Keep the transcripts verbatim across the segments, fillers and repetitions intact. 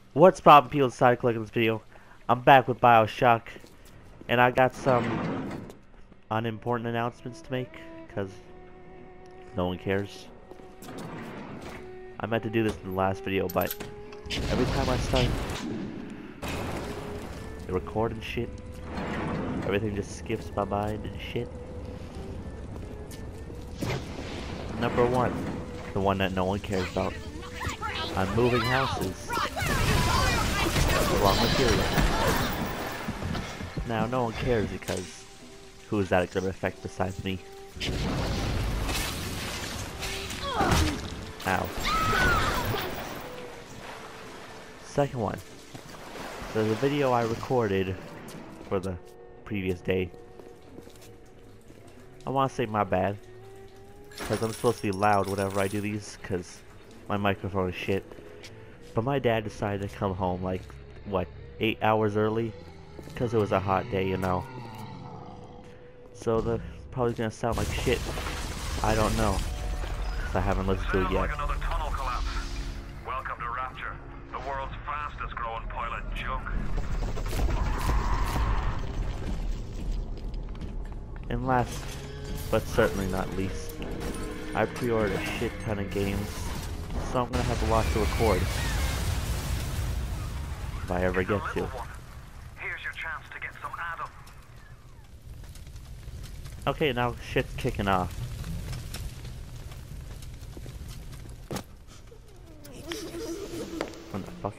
What's poppin' people decided to click on this video? I'm back with Bioshock, and I got some unimportant announcements to make, because no one cares. I meant to do this in the last video, but every time I start recording shit, everything just skips my mind and shit. Number one, the one that no one cares about. I'm moving houses. The wrong material. Now, no one cares because who is that going to affect besides me? Ow. Second one. There's a video I recorded for the previous day. I want to say my bad, because I'm supposed to be loud whenever I do these, because my microphone is shit. But my dad decided to come home like, what, eight hours early? Because it was a hot day, you know. So the probably gonna sound like shit. I don't know, because I haven't listened to it yet. Like another tunnel collapse. Welcome to Rapture, the world's fastest growing pilot junk. And last, but certainly not least, I pre-ordered a shit ton of games, so I'm gonna have a lot to record. If I ever get to. Here's your chance to get some Adam. Okay, now shit's kicking off. What the fuck?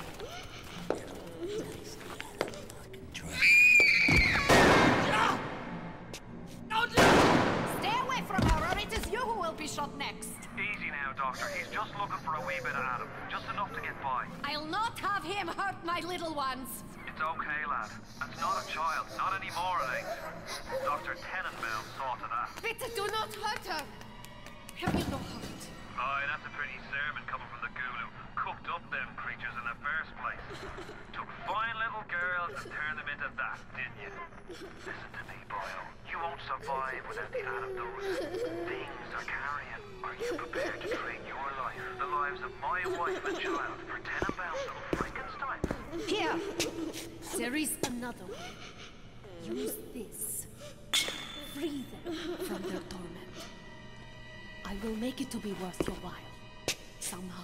Stay away from her, or it is you who will be shot next. Easy now, Doctor. He's just looking for a wee bit of Adam. Just enough to get by. I'll not have him hurt my little ones. It's okay, lad. That's not a child. Not anymore, it ain't. Doctor Tenenbaum saw to that. Bitte, do not hurt her. Have you no heart? Aye, that's a pretty sermon coming from the ghoul who cooked up them creatures in the first place. Took fine little girls and turned them into that, didn't you? Listen to me, boyo. You won't survive without the Adam those things are carrying. Are you prepared to trade your life, the lives of my wife and child, for Tenenbaum's little Frankenstein? Here. There is another way. Use this. Free them from their torment. I will make it to be worth your while. Somehow.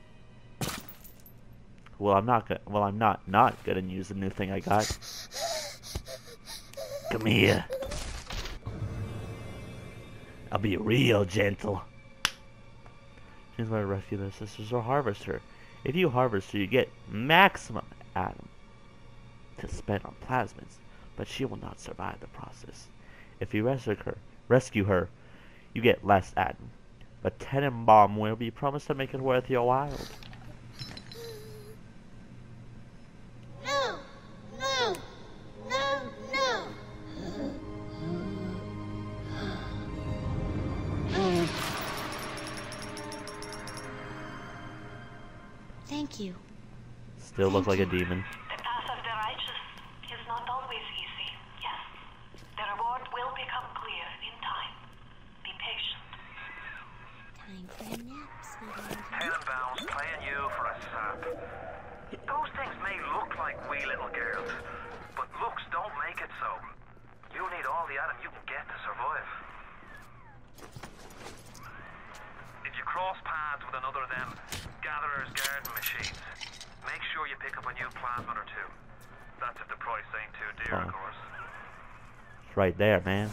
Well, I'm not gonna. Well, I'm not not gonna use the new thing I got. Come here. I'll be real gentle. She's going to rescue their sisters or harvest her. If you harvest her, you get maximum Adam to spend on plasmids, but she will not survive the process. If you rescue her, rescue her, you get less Adam, but Tenenbaum will be promised to make it worth your while. No! No! No! No! Thank you. Still look like a demon. The path of the righteous is not always easy, yes. The reward will become clear in time. Be patient. Time for a nap, sweetheart. Tenenbaum's playing you for a sap. Those things may look like wee little girls, but looks don't make it so. You need all the Adam you can get to survive. If you cross paths with another of them gatherer's garden machines, make sure you pick up a new plasmid or two. That's if the price ain't too dear, Oh. of course. It's right there, man.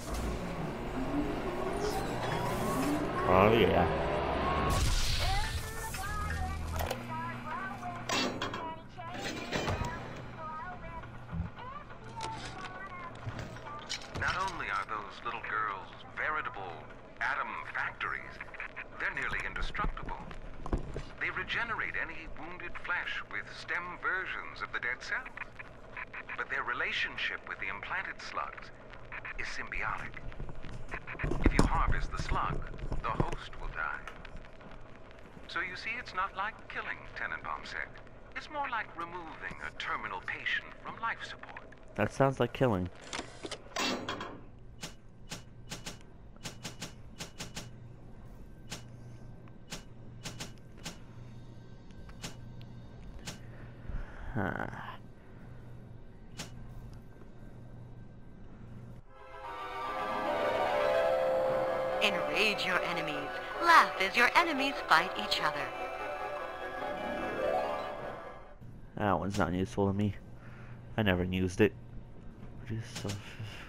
Oh yeah. Not only are those little girls veritable atom factories, they're nearly indestructible. They regenerate any wounded flesh with stem versions of the dead cell. But their relationship with the implanted slugs is symbiotic. If you harvest the slug, the host will die. So you see, it's not like killing, Tenenbaum said. It's more like removing a terminal patient from life support. That sounds like killing. Huh. Enrage your enemies. Laugh as your enemies fight each other. That one's not useful to me. I never used it. Just so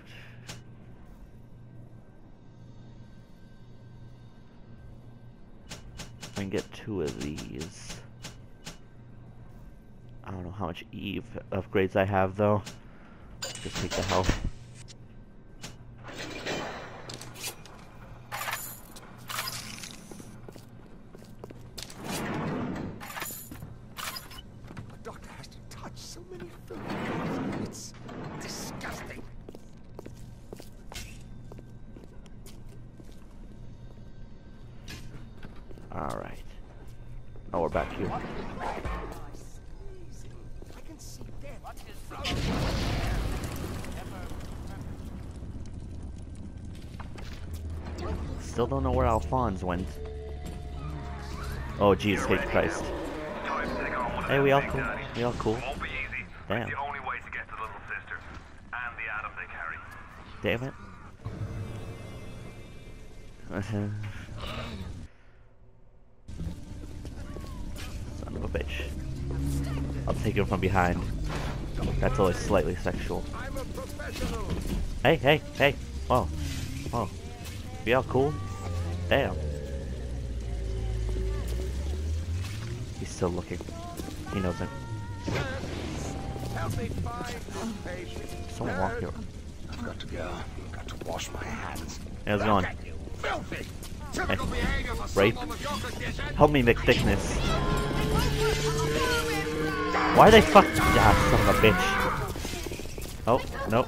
I can get two of these. I don't know how much Eve upgrades I have though. Just take the health. A doctor has to touch so many films. It's disgusting. Alright. Oh, we're back here. I can see death. Still don't know where Alphonse went. Oh, jeez, hate Christ. Time to take on one of Hey, them we all big cool. daddies. We all cool. Won't be easy, but Damn. it's the only way to get to little sister and the Adam they carry. Damn it. Son of a bitch. I'll take him from behind. That's always slightly sexual. I'm a professional. Hey, hey, hey. Whoa. Whoa. We all cool? Damn. He's still looking. He knows it. Help me find this patient. Someone walk here. I've got to go. I've got to wash my hands. How's it going? Look at you, filthy. Typical Hey. behavior for Rape. some of your condition. Help me, McThickness. Why they fuck? Ah, son of a bitch. Oh, nope.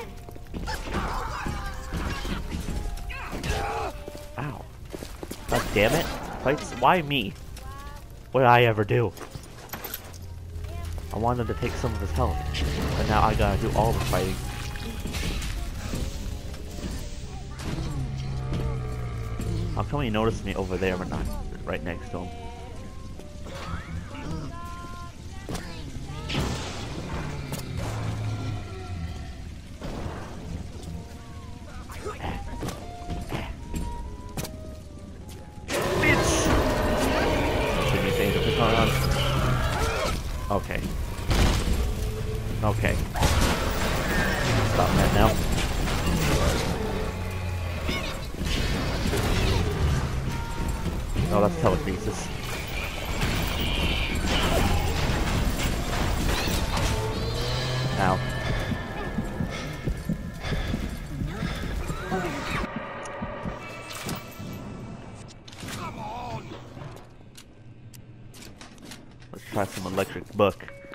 Ow. God damn it. Fights. Why me? What did I ever do? I wanted to take some of his health. But now I gotta do all the fighting. How come he noticed me over there but not right next to him? Shouldn't be saying what's going on. Okay. Okay. Stop that now. Oh, that's telekinesis. Ow. Come on. Let's try some electric book.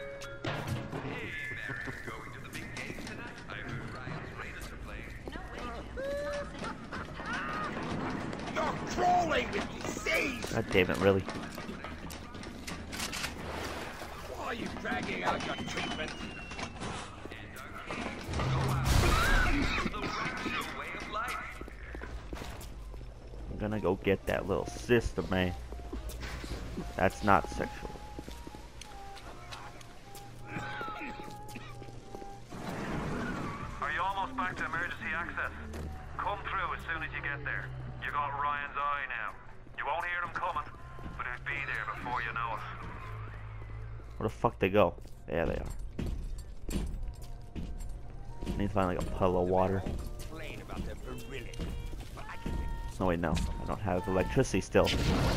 Going to the big game tonight? I heard Ryan's Raiders are playing. You're crawling with disease. God damn it, really? Why are you dragging out your treatment? I'm gonna go get that little sister, man. That's not sexual. Are you almost back to emergency access? Come through as soon as you get there. You got Ryan's eye now. You won't hear them coming, but he'll be there before you know it. Where the fuck they go? There they are. I need to find like a puddle of water. Complain about the virility, but I can make No, wait, no. I don't have electricity still.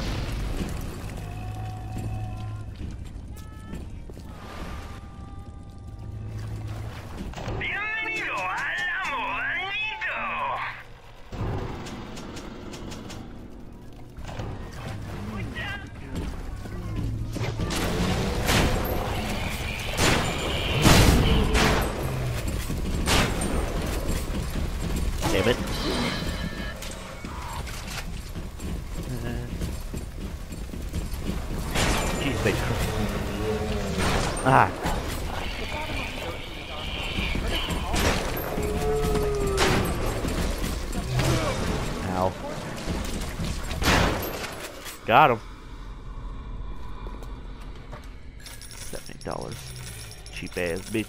Bienvenido al amor nido. Damn it. Jeez, bitch. Ah. Ow. Got him. Seventy dollars. cheap ass bitch.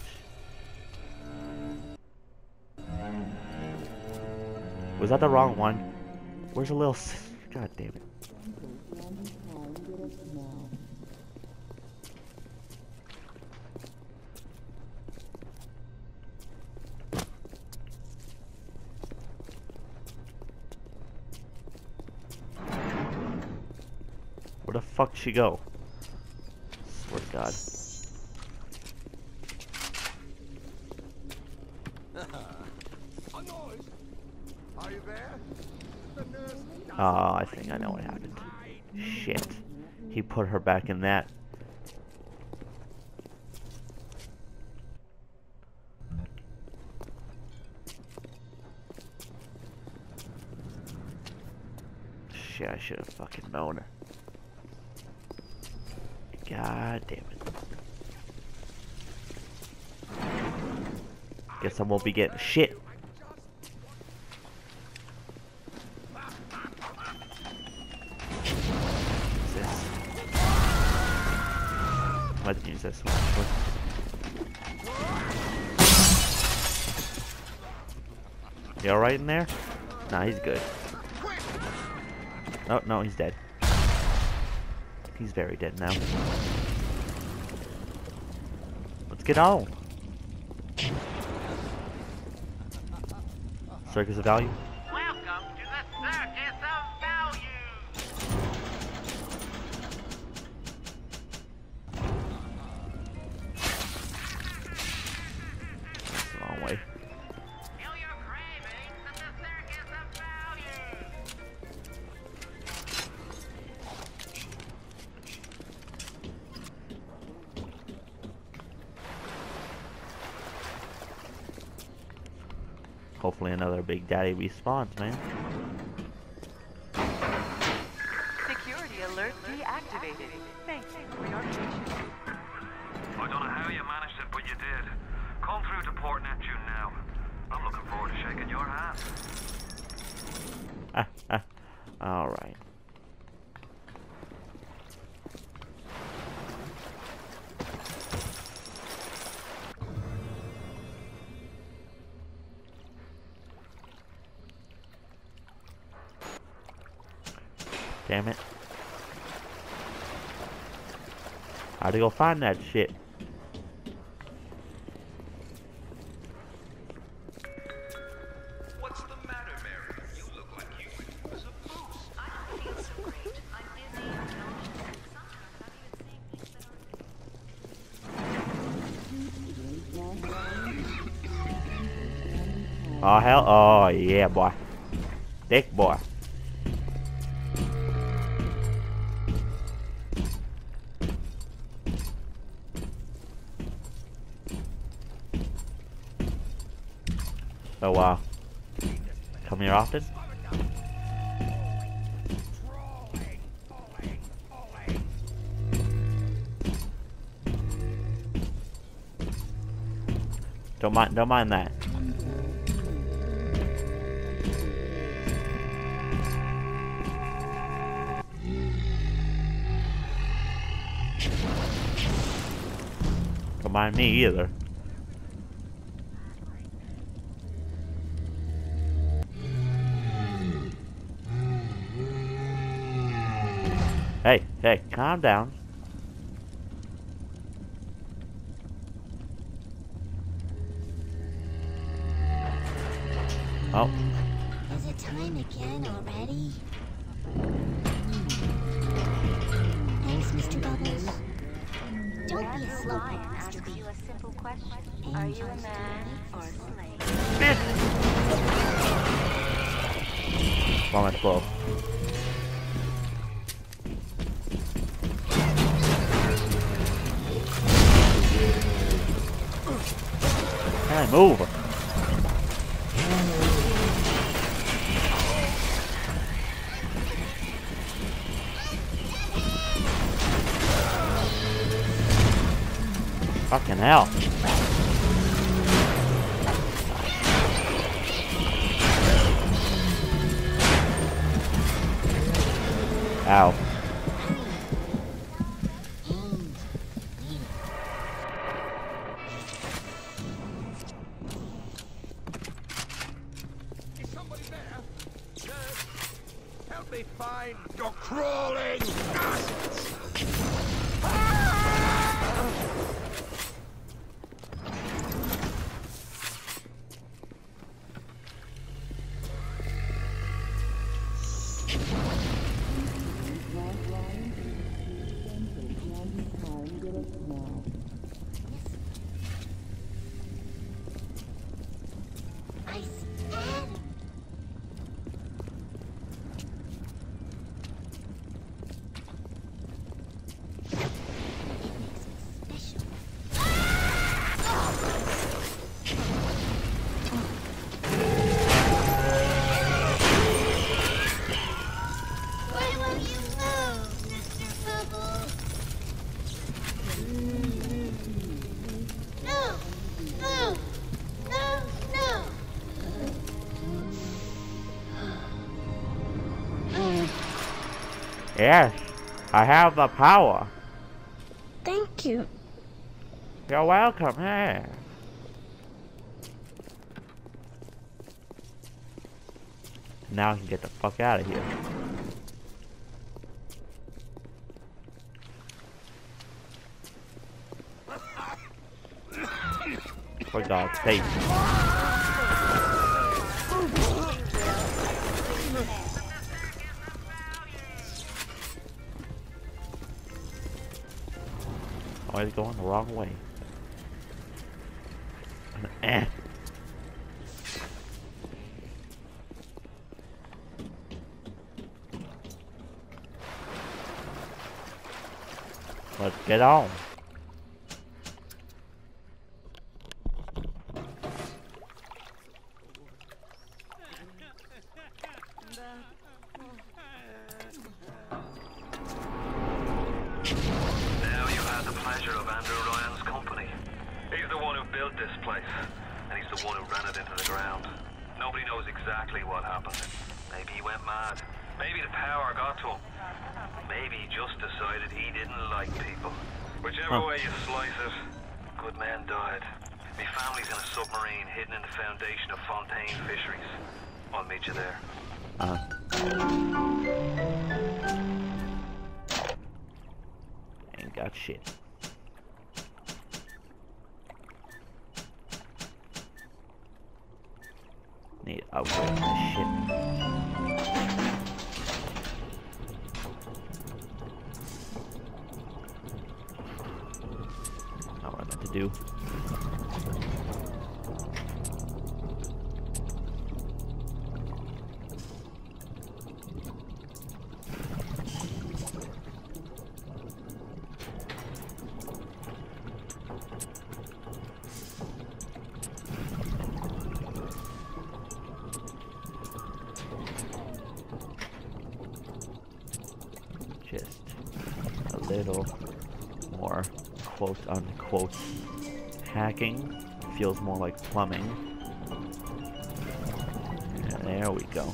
Was that the wrong one? Where's the little s- God damn it. Where the fuck she go? Swear to God. Are you there? The nurse Oh, I think I know what happened. Shit. He put her back in that. Shit, I should have fucking known her. God damn it. Guess I won't be getting shit. What's this? I might use this one. You alright in there? Nah, he's good. Oh, no, he's dead. He's very dead now. Let's get on. Circus of Value? Welcome to the Circus of Value! That's the wrong way. Feel your cravings at the Circus of Value! Hopefully another Big Daddy respawns, man. Security alert deactivated. Thank you for your patience. I don't know how you managed it, but you did. Come through to Port Neptune now. I'm looking forward to shaking your hand. Ah, ah. Alright. Damn it. How'd I go find that shit? What's the matter, Mary? You look like you could use a boost. I don't feel so great. I'm busy and nauseous. Sometimes I'm even seeing things that aren't. Oh hell, oh yeah boy. Thick boy. Oh wow. Come here often? Don't mind don't mind that. Don't mind me either. Hey, hey, calm down. Oh, Is it time again already? Thanks, Mister Bubbles. Don't be a slowpoke, Mister B. a simple question. Are you a man or a slave? bitch! Bomb at twelve. Can I move? Fucking hell. Ow. fine. You're crawling. I stand. Why won't you move, Mister Bubbles? No! No! No! No! Yes, I have the power. Thank you. You're welcome. Hey. Now I can get the fuck out of here. For God's sake. Always going the wrong way. Eh. Let's get on. Now you have the pleasure of Andrew Ryan's company. He's the one who built this place, and he's the one who ran it into the ground. Nobody knows exactly what happened. Maybe he went mad. Maybe the power got to him. Maybe he just decided he didn't like people. Whichever Huh. way you slice it, good men died. My family's in a submarine hidden in the foundation of Fontaine Fisheries. I'll meet you there. Uh. Ain't got shit. Need to upgrade this shit. Not what I meant to do. Just a little more quote unquote hacking. Feels more like plumbing. And there we go.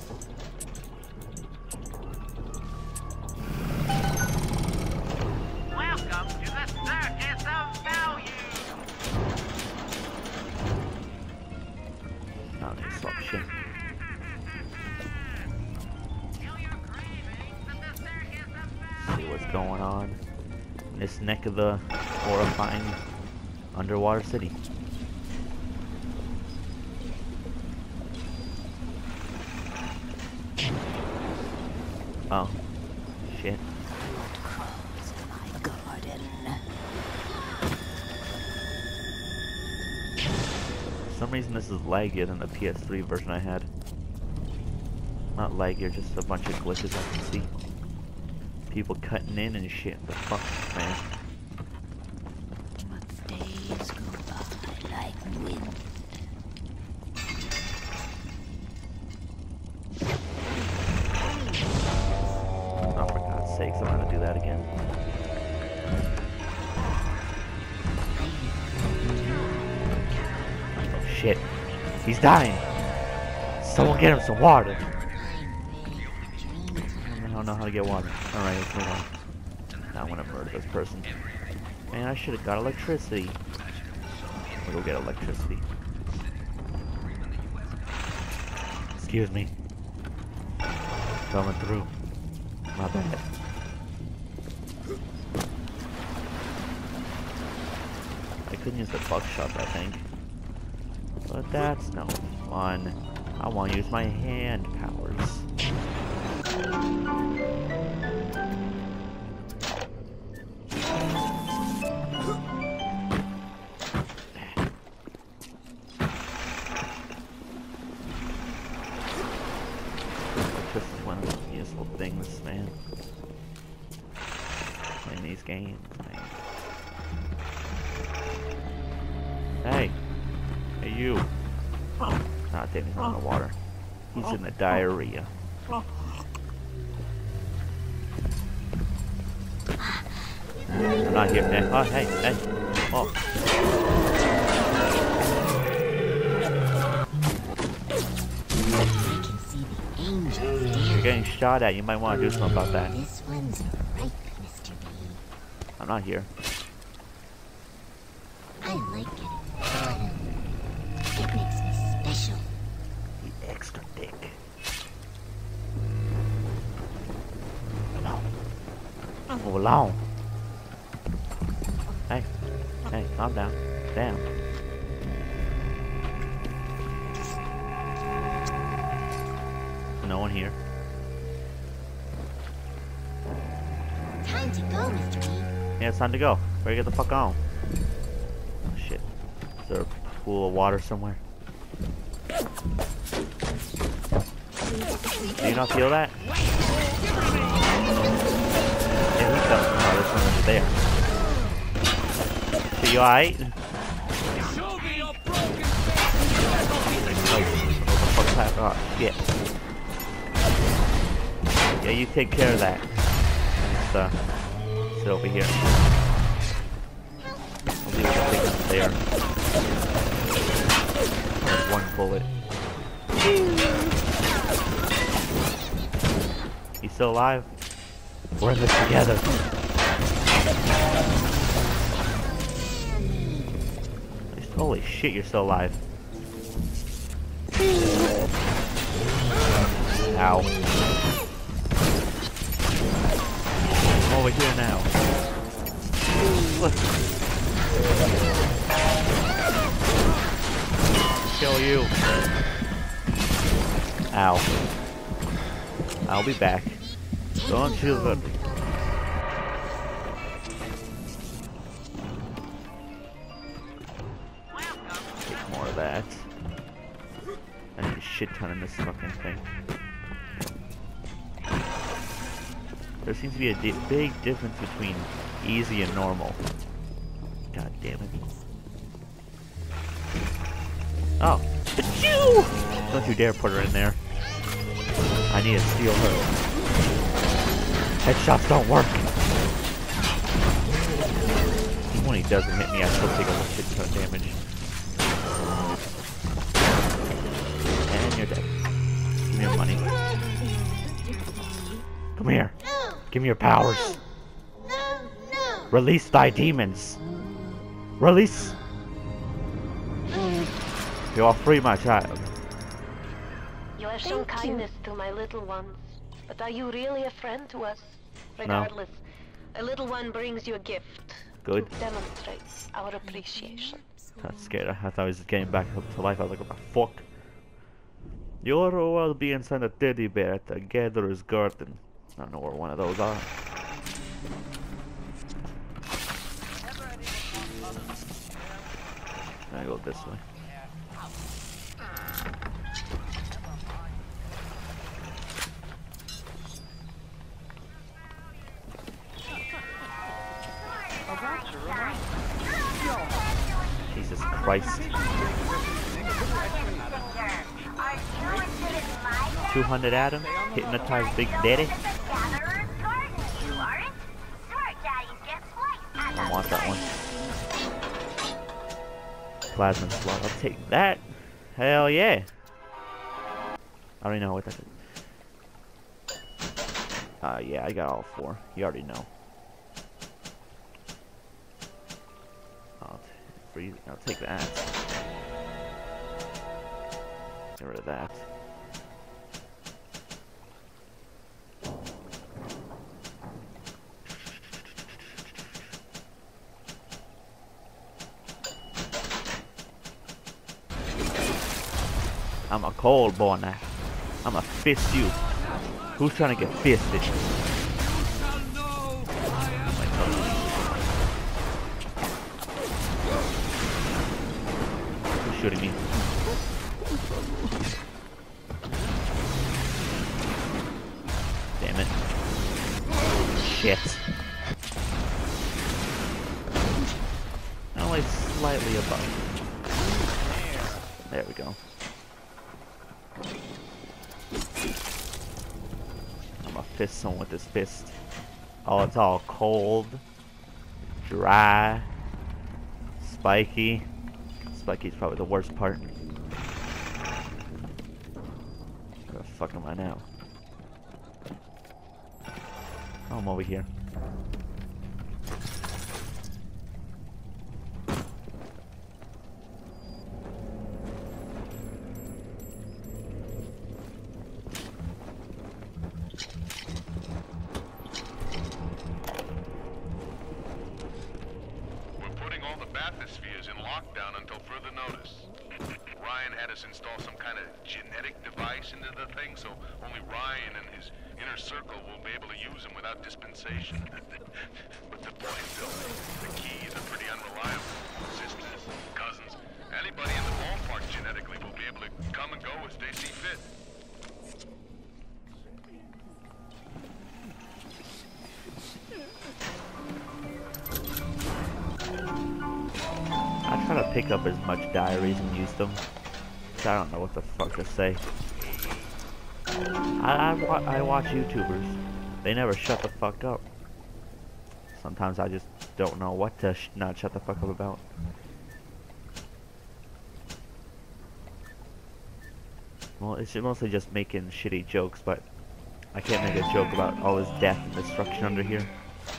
Welcome to the Circus of Value! Now they swap shit. See what's going on in this neck of the horrifying underwater city. Oh, shit. My garden. For some reason this is laggier than the P S three version I had. Not laggier, just a bunch of glitches I can see. People cutting in and shit. The fuck, man. But days go by like wind. Oh, for God's sakes, I'm gonna do that again. Oh shit. He's dying. Someone get him some water. I don't know how to get water. Alright, let's move on. Now I want to murder this person. Man, I should have got electricity. We'll go get electricity. Excuse me. Coming through. My bad. I couldn't use the buckshot, I think. But that's no fun. I want to use my hand powers. This is one of the useful things, man. In these games, man. Hey. Hey, you. Ah, damn, he's not in the water. He's in the diarrhea. I'm not here, man. Oh, hey, hey. Oh. I can see the angels. You're getting shot at. You might want to do something about that. This one's right, Mister B. I'm not here. I like it. It makes me special. The extra dick. Come on. Move along. Hey. Hey, calm down. Damn. No one here. Time to go, Mister B. Yeah, it's time to go. Better get the fuck on. Oh, shit. Is there a pool of water somewhere? Do you not feel that? Yeah, he felt oh, there's one over there. So you alright? Oh, what the fuck's happening? Oh, shit. Yeah, you take care of that. Just, uh, sit over here. I'll see what I think up there. There's one bullet. You still alive? We're in this together. Holy shit, you're still alive. Ow. I'm over here now. Look. Kill you. Ow. I'll be back. Don't you look. Take more of that. I need a shit ton in this fucking thing. There seems to be a di big difference between easy and normal. God damn it. Oh. Achoo! Don't you dare put her in there. I need to steal her. Headshots don't work. Even when he doesn't hit me, I still take a shit ton of damage. And you're dead. Give me your money. Come here. Give me your powers. Release thy demons. Release. You are free, my child. You have shown kindness to my little ones, but are you really a friend to us? Regardless, no. A little one brings you a gift. Good. To demonstrate our appreciation. I was scared. I thought I was getting back up to life. I was like, what the fuck? Your will be inside a teddy bear at the Gatherer's Garden. I don't know where one of those are. I go this way. Jesus Christ. two hundred Adam, hypnotize Big Daddy. I don't want that one. Plasma slot, I'll take that. Hell yeah. I already know what that is. Uh, yeah, I got all four. You already know. I'll, freeze, I'll take that. Get rid of that. I'm a cold boy now. I'm a fist you. Who's trying to get fisted? Who's shooting me? Damn it. Shit. Only slightly above. There we go. I'm gonna fist someone with this fist. Oh, it's all cold, dry, spiky. Spiky's probably the worst part. Where the fuck am I now? Oh, I'm over here. Bathyspheres in lockdown until further notice. Ryan had us install some kind of genetic device into the thing, so only Ryan and his inner circle will be able to use them without dispensation. But the point, Bill, the keys are pretty unreliable. Sisters, cousins, anybody in the ballpark genetically will be able to come and go as they see fit. I try to pick up as much diaries and use them. I don't know what the fuck to say. I, I, wa I watch YouTubers. They never shut the fuck up. Sometimes I just don't know what to sh not shut the fuck up about. Well, it's mostly just making shitty jokes, but I can't make a joke about all this death and destruction under here.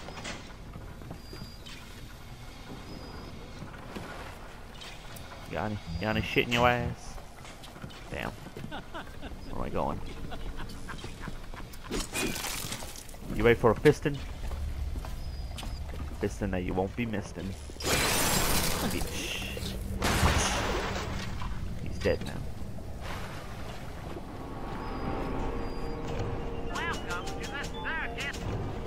Got any, got any shit in your ass? Damn. Where am I going? You ready for a fisting? Fisting that you won't be missing. Bitch. He's dead now. Welcome to the circus.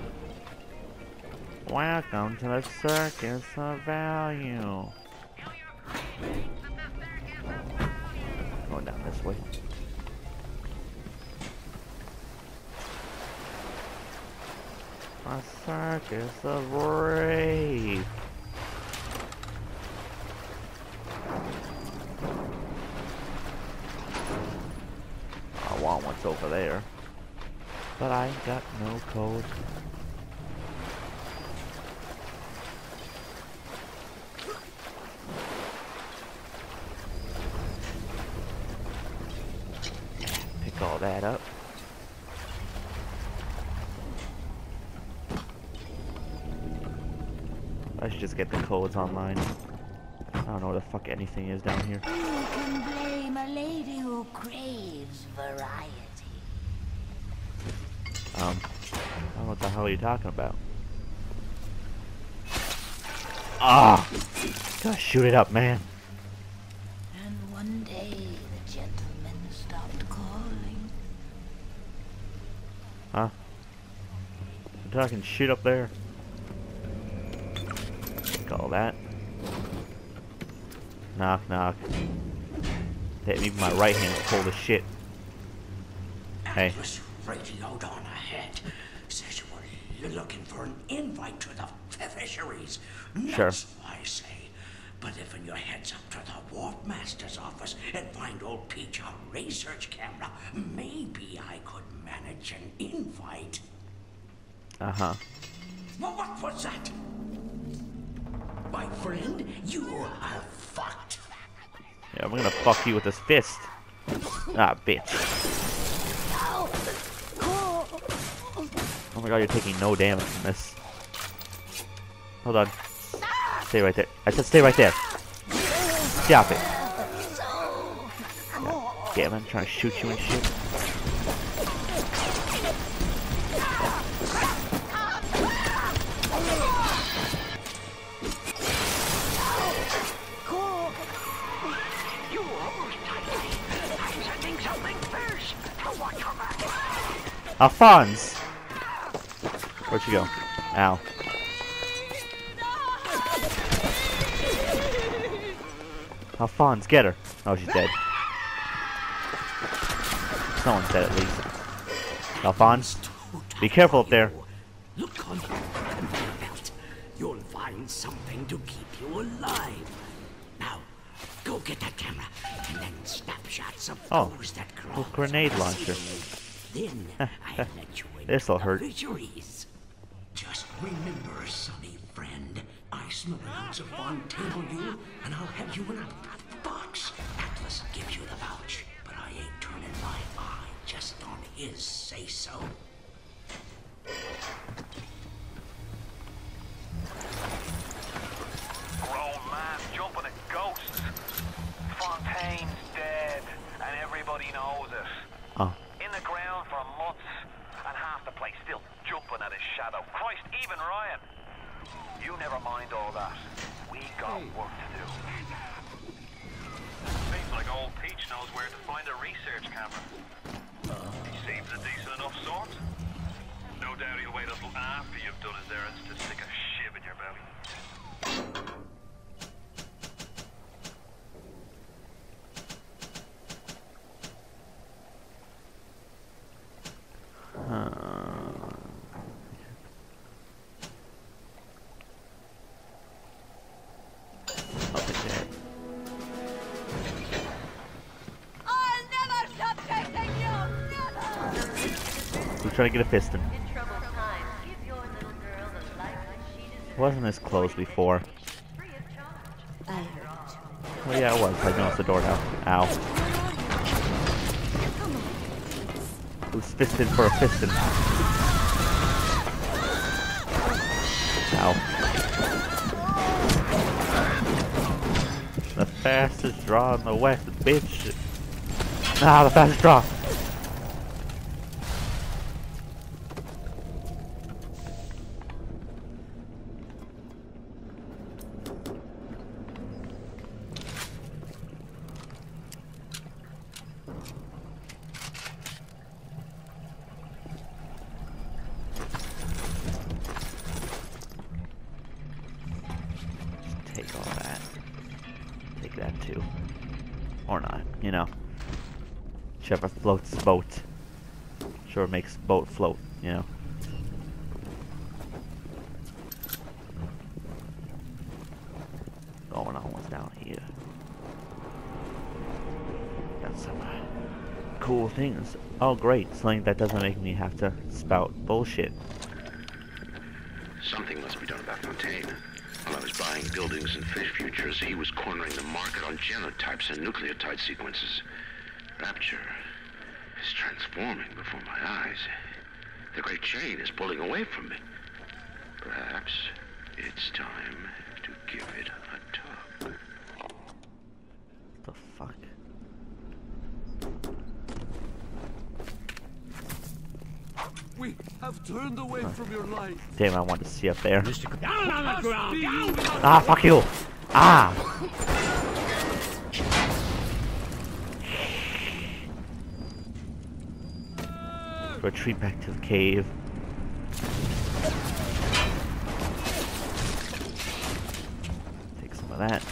Welcome to the circus of value. Going down this way. A circus of rave. I want what's over there, but I ain't got no code. All that up. I should just get the codes online. I don't know where the fuck anything is down here. Who can blame a lady who craves variety? Um, I don't know what the hell you're talking about. Ah! Gotta shoot it up, man. And one day the gentleman stopped calling. Huh? You're talking shit up there. Call that. Knock, knock. That even my right hand's cold as shit. Hey. It was radio on ahead. Says you were looking for an invite to the fisheries. Sure. That's what I say. But if your heads up to the Wharf Master's office and find old Peach on research camera, maybe I could manage an invite. Uh-huh. Well, what was that? My friend, you are fucked. Yeah, I'm gonna fuck you with this fist. Ah, bitch. Oh my god, you're taking no damage from this. Hold on. Stay right there. I said stay right there. Stop it. God damn it, I'm trying to shoot you and shit. Alphonse! Where'd she go? Ow. Alphonse, get her. Oh, she's dead. Someone's dead at least. Alphonse, be careful up there. Look on your belt. You'll find something to keep you alive. Now, go get that camera, and then snapshots of Oh, those that little crawl. grenade launcher. Then I'll let you in. This'll hurt. Fisheries. Just remember, sonny friend, I smell lots of fun table you, and I'll have you in a box. Atlas gives you the vouch, but I ain't turning my eye just on his say-so. Grown man jumping at ghosts. Fontaine's dead, and everybody knows it. Oh. In the ground for months, and half the place still jumping at his shadow. Christ, even Ryan. You never mind all that. We got work to do. Seems like old Peach knows where to find a research camera. He seems a decent enough sort. No doubt he'll wait until after you've done his errands to stick a shiv in your belly. I'll never stop chasing you! Never! Who's trying to get a piston? In troubled times, give your little girl the life that she deserves. Wasn't this closed before? Free of charge. I heard. Oh yeah, it was. I noticed the door now. Ow. Who's fisting for a piston? Ow. The fastest draw in the west, bitch. Ah, the fastest draw. Take all that. Take that too. Or not, you know. Whichever floats the boat. Sure makes the boat float, you know. Going on what's down here. Got some uh, cool things. Oh great, something that doesn't make me have to spout bullshit. Something must be done about Fontaine. While I was buying buildings and fish futures, he was cornering the market on genotypes and nucleotide sequences. Rapture is transforming before my eyes. The great chain is pulling away from me. Perhaps it's time to give it a tug. The fuck? We have turned away from your light. Damn, I wanted to see up there. Down on the ground! Down! Ah, fuck you! Ah! Retreat back to the cave. Take some of that.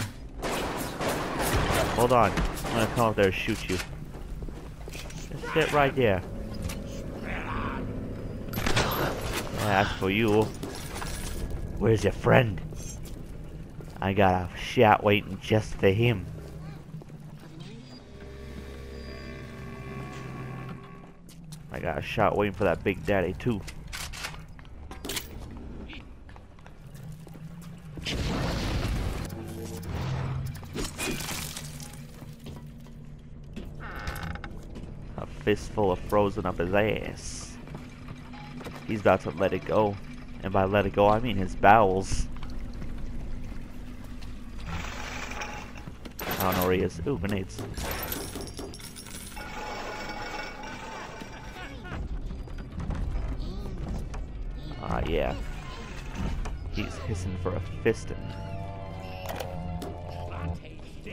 Hold on. I'm gonna come up there and shoot you. Just sit right there. That's for you. Where's your friend? I got a shot waiting just for him. I got a shot waiting for that Big Daddy too. A fistful of frozen up his ass. He's about to let it go. And by let it go, I mean his bowels. I don't know where he is. Ooh, grenades. Ah, yeah. He's hissing for a fisting.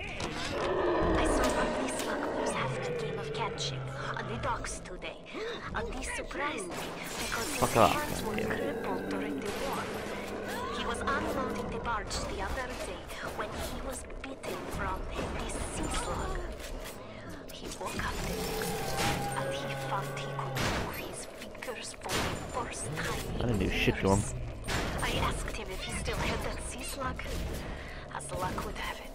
I saw one of these smugglers having a game of catching on the docks today. And this surprised me because his Fuck off, hands were goddamn. crippled during the war. He was unloading the barge the other day when he was bitten from this sea slug. He woke up the next day and he found he could move his fingers for the first time I didn't in do shit to him. years. I asked him if he still had that sea slug. As luck would have it.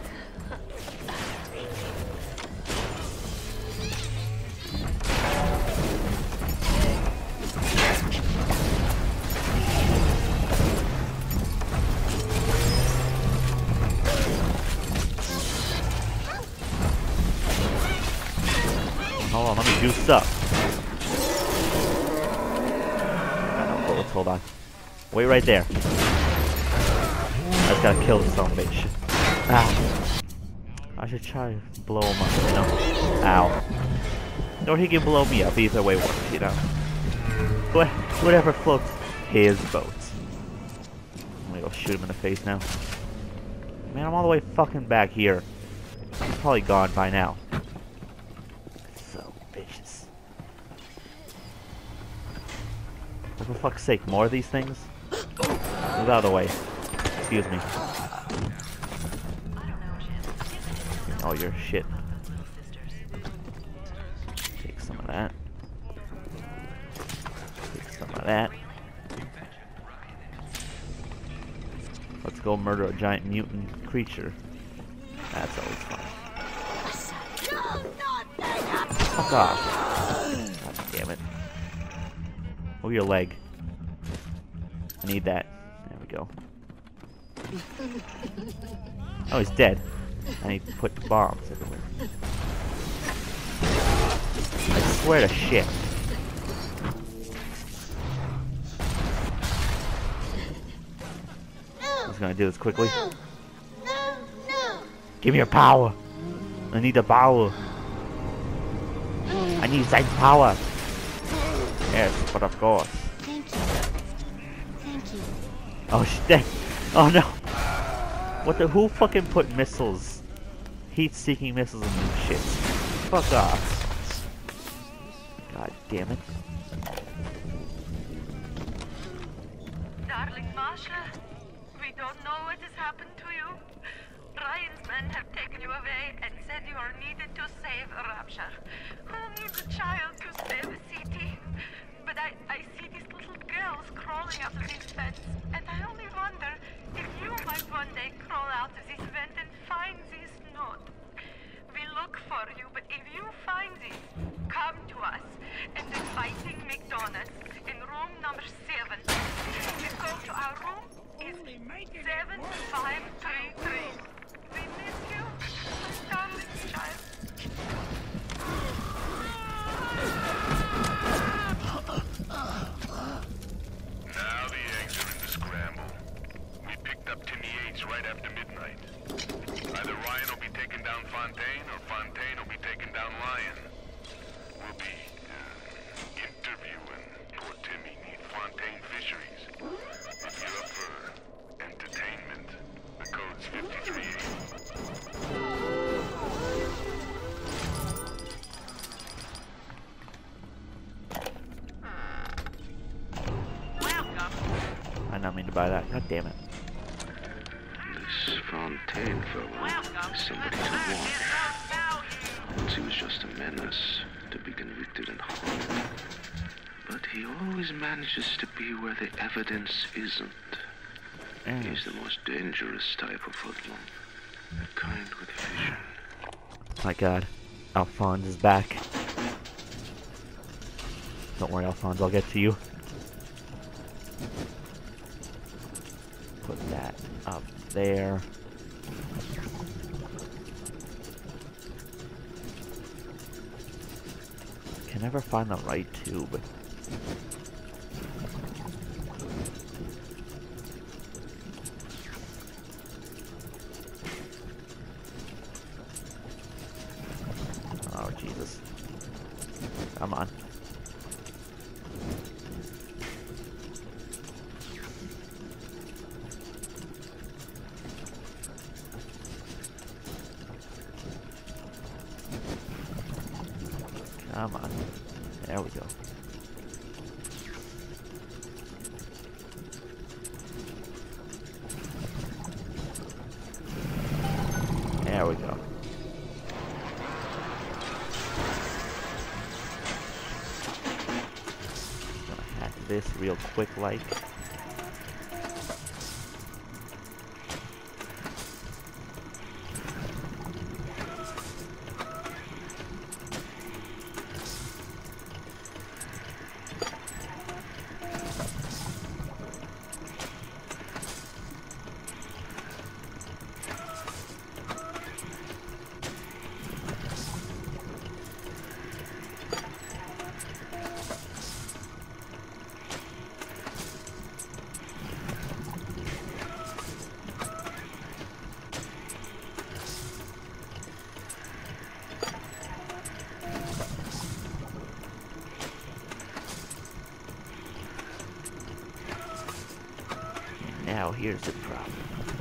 Hold on, let me juice up. I know bullets, hold on. Wait right there. I just gotta kill this son of a bitch. Ow. I should try to blow him up, you know? Ow. Or he can blow me up, either way works, you know? But whatever floats his boat. I'm gonna go shoot him in the face now. Man, I'm all the way fucking back here. He's probably gone by now. So bitches. Oh, for fuck's sake, more of these things? Move out of the way. Excuse me. Oh, your shit. Take some of that. Take some of that. Let's go murder a giant mutant creature. That's always fun. Fuck off. God damn it. Move your leg. I need that. There we go. Oh, he's dead. I need to put bombs everywhere. I swear to shit. I'm just gonna do this quickly. Give me your power. I need the power. I need that power. Yes, but of course. Thank you. Thank you. Oh shit! Oh no! What the? Who fucking put missiles, heat-seeking missiles in these shits? Fuck off! God damn it! Darling Masha, we don't know what has happened to you. Ryan's men have taken you away and said you are needed to save Rapture. Who needs a child to save a city? But I, I see these little girls crawling out of this fence, and I only wonder if you might one day crawl out of this vent and find this note. We look for you, but if you find this, come to us at the Fighting McDonald's in room number seven. The code to our room is seven five three three. We miss you, my darling child. Now the eggs are in the scramble. We picked up Timmy Yates right after midnight. Either Ryan will be taking down Fontaine, or Fontaine will be taking down Ryan. We'll be uh, interviewing poor Timmy near Fontaine Fisheries. If you're up for entertainment, the code's fifty-three eighty. I did not mean to buy that. God damn it! This Fontaine fellow is somebody to watch. Once he was just a menace, to be convicted and hung. But he always manages to be where the evidence isn't. Yes. He's the most dangerous type of hoodlum. The kind with vision. My God, Alphonse is back. Don't worry, Alphonse, I'll get to you. Put that up there. Can never find the right tube. Oh Jesus! Come on. Come on. There we go. There we go. Gonna hack this real quick like. Now here's the problem.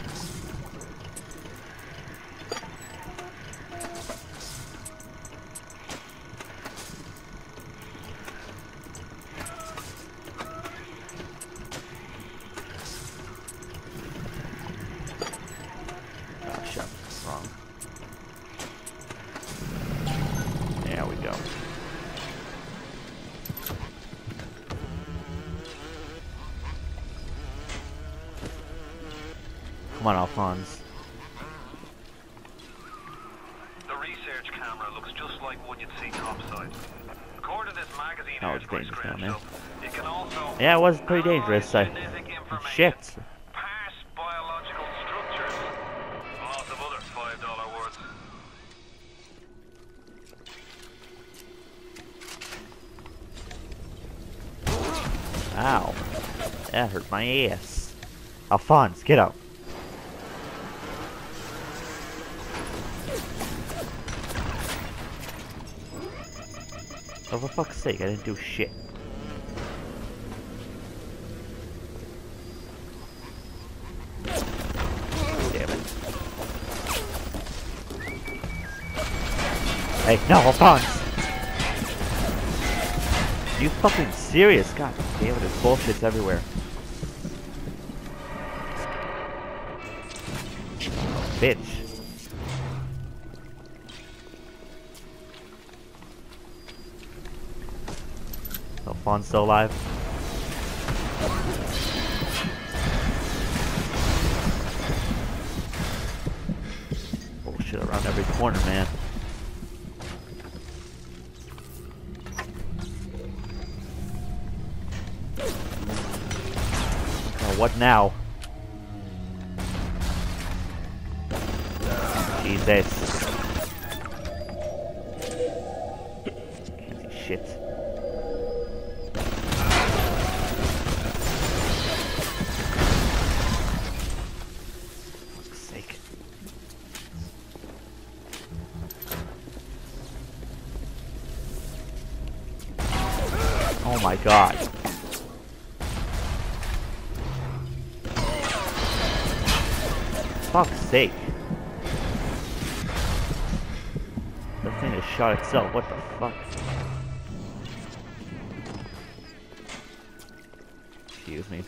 Oh, shit. Wrong. There we go. Come on, Alphonse. The research camera looks just like one you'd see topside. According to this magazine, Oh, it's Earthquake dangerous down there. Screenshot, it can also Yeah, it was pretty dangerous. I... genetic information, Shit. parse biological structures, lots of other five dollar words. Ow. That hurt my ass. Alphonse, get up. Oh, for fuck's sake, I didn't do shit. Damn it. Hey, no, Alphonse! You fucking serious? God damn it, there's bullshits everywhere. Oh, bitch. Alphonse still alive? Bullshit around every corner, man. Oh, what now? Jesus. Can't see shit. Oh my god. Fuck's sake. The thing has shot itself, what the fuck? Excuse me.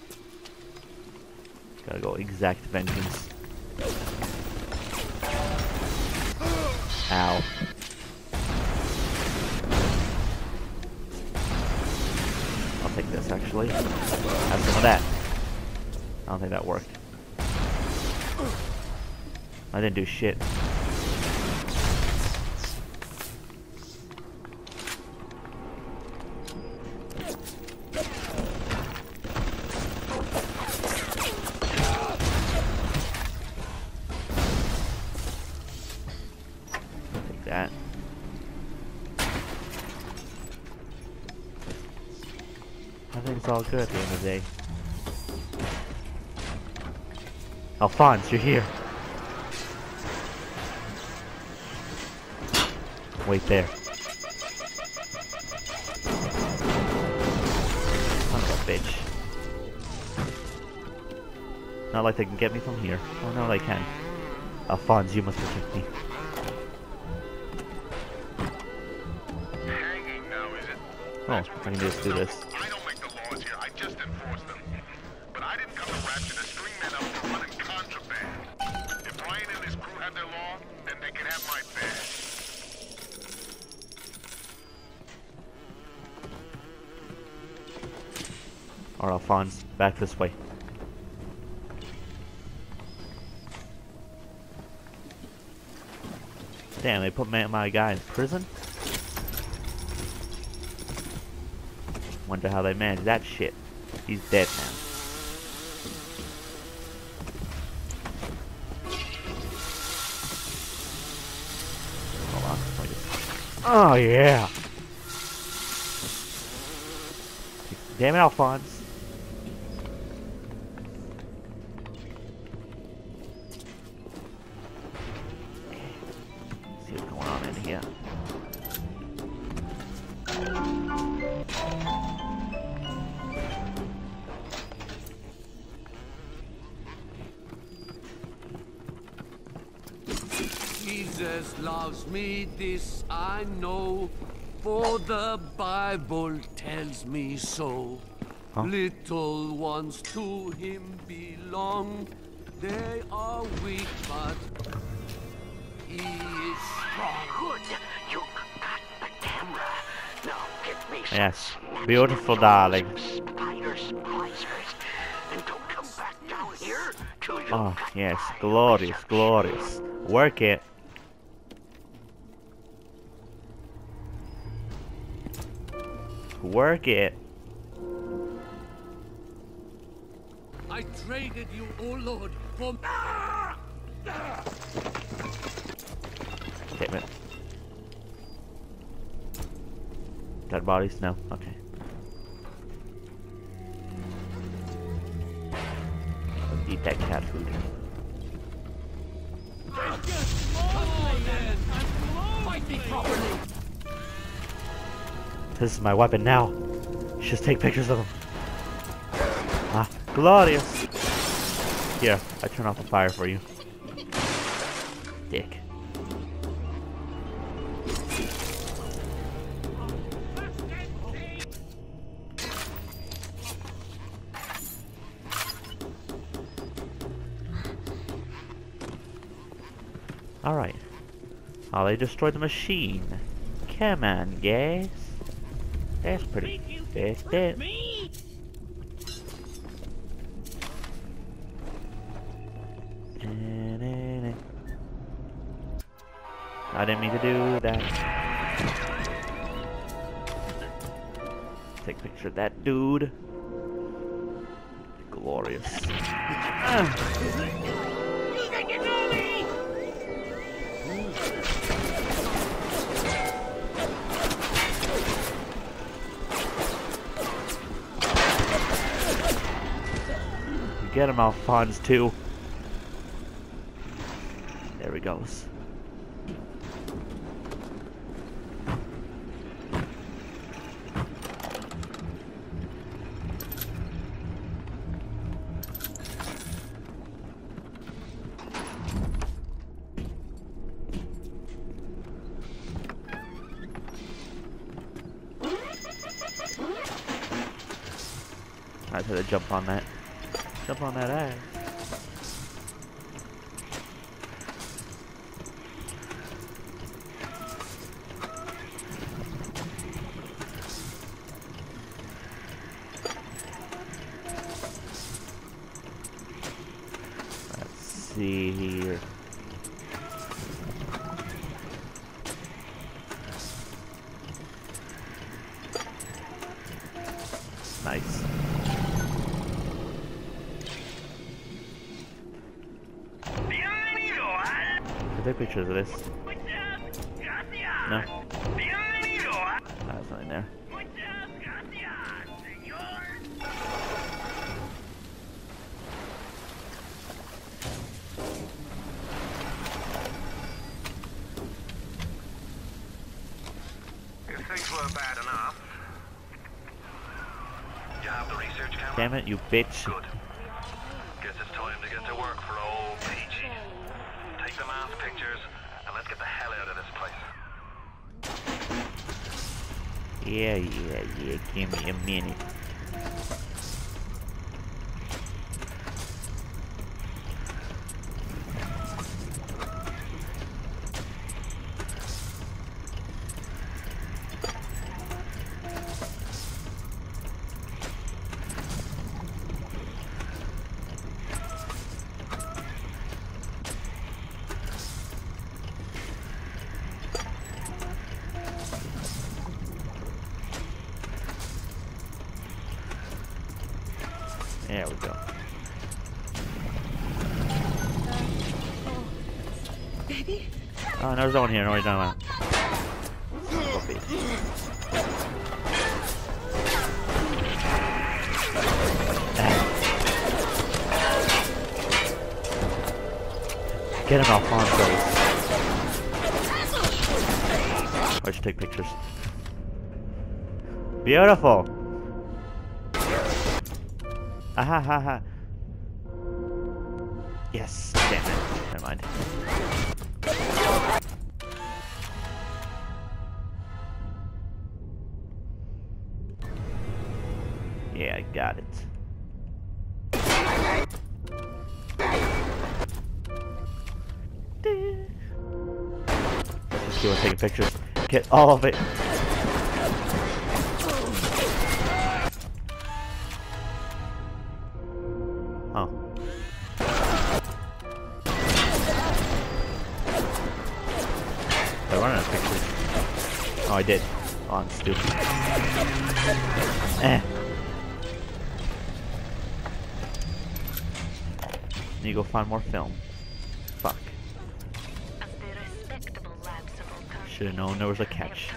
Gotta go exact vengeance. Ow. I'll take this actually. Have some of that. I don't think that worked. I didn't do shit. Take that. I think it's all good at the end of the day. Alphonse, you're here. Wait there. Son of a bitch. Not like they can get me from here. Oh no, they can. Alphonse, you must protect me. Hanging now, is it? Oh, I can just do this. I don't make the laws here, I just enforce them. But I didn't come to Rapture to string men up for running contraband. If Ryan and his crew have their law, then they can have my badge. Alright, Alphonse, back this way. Damn, they put my, my guy in prison? Wonder how they managed that shit. He's dead now. Hold on, let me just... Oh yeah! Damn it, Alphonse. See what's going on in here. Jesus loves me, this I know, for the Bible tells me so. Huh? Little ones to him belong. They are weak, but he is strong. Good. You got the camera. Now get me some Yes, snaps beautiful and darling. some spider splicers. And don't come back down here till you Oh, got yes, my glorious, research. glorious. Work it. Work it. I traded you, oh Lord, for... Damn it. Dead bodies? No. Okay. Let's eat that cat food. This is my weapon now. Just take pictures of them. Ah, glorious. Here, I turn off the fire for you. Dick. Alright. Oh, they destroyed the machine. Come on, guys. That's pretty fast. That. I didn't mean to do that. Take a picture of that dude. Glorious. Get him, Alphonse, too. There he goes. I had to jump on that. Jump on that ass. Let's see here. Nice. Take pictures of this. No. That's not in there. If things were bad enough, you have the research camera? Damn it, you bitch. Good. Guess it's time to get to work for old Peachy. Take the man's pictures, and let's get the hell out of this place. Yeah, yeah, yeah. Give me a minute. There we go. Baby? Oh, no, there's no one here. No, he's not. Get him, Alfonso. I should take pictures. Beautiful. Aha ha ha. Yes. Damn it. Never mind. Yeah, I got it. Let's just go and take pictures. Get all of it. Oh. Did I run out of pictures? Oh, I did. Oh, I'm stupid. Eh. Need to go find more film. Fuck. Should have known there was a catch.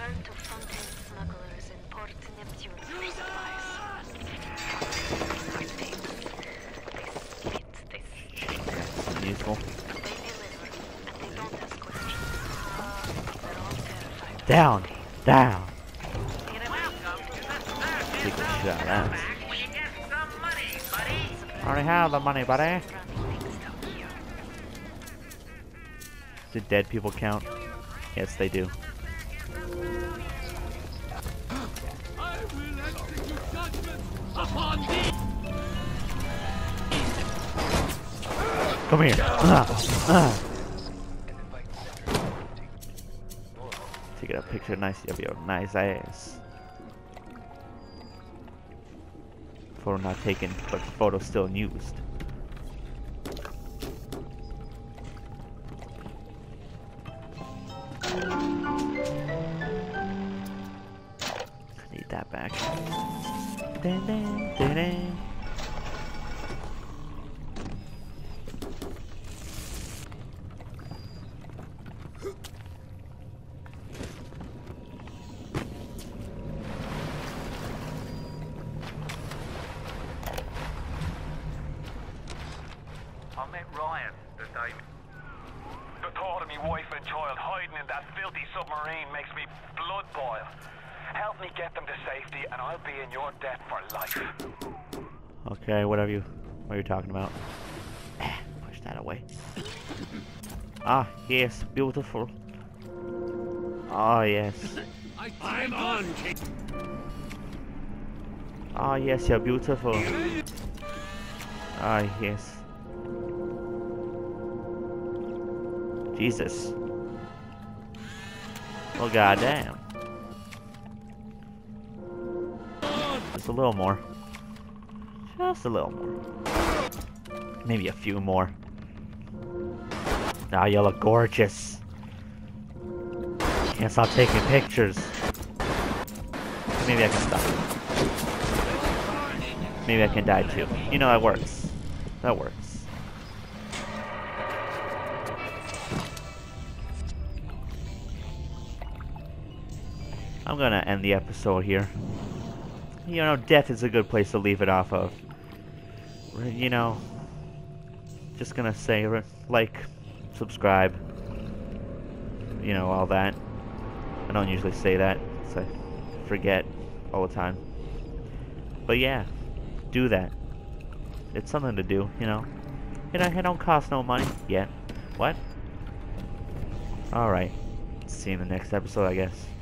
That's useful. Down! Down! Take a shot at that. I already have the money, buddy. Do dead people count? Yes, they do. I will execute judgment upon thee. Come here. Uh, uh. Take a picture nice of your nice ass. Photo not taken, but photo still used. Need that back. Dun, dun, dun, dun. I met Ryan the day. The thought of me wife and child hiding in that filthy submarine makes me blood boil. Help me get them to safety and I'll be in your debt for life. Okay, whatever you what are you talking about? Push that away. Ah, yes, beautiful. Ah, yes. I'm on. Ah, yes, you're beautiful. Ah, yes. Jesus. Oh, goddamn. Just a little more. Just a little more. Maybe a few more. Now you look gorgeous. Can't stop taking pictures. Maybe I can stop. Maybe I can die too. You know, that works. That works. I'm gonna end the episode here. You know, death is a good place to leave it off of. You know, just gonna say, like, subscribe, you know, all that. I don't usually say that, so I forget all the time. But yeah, do that. It's something to do, you know. You know, it don't cost no money yet. What? Alright. See you in the next episode, I guess.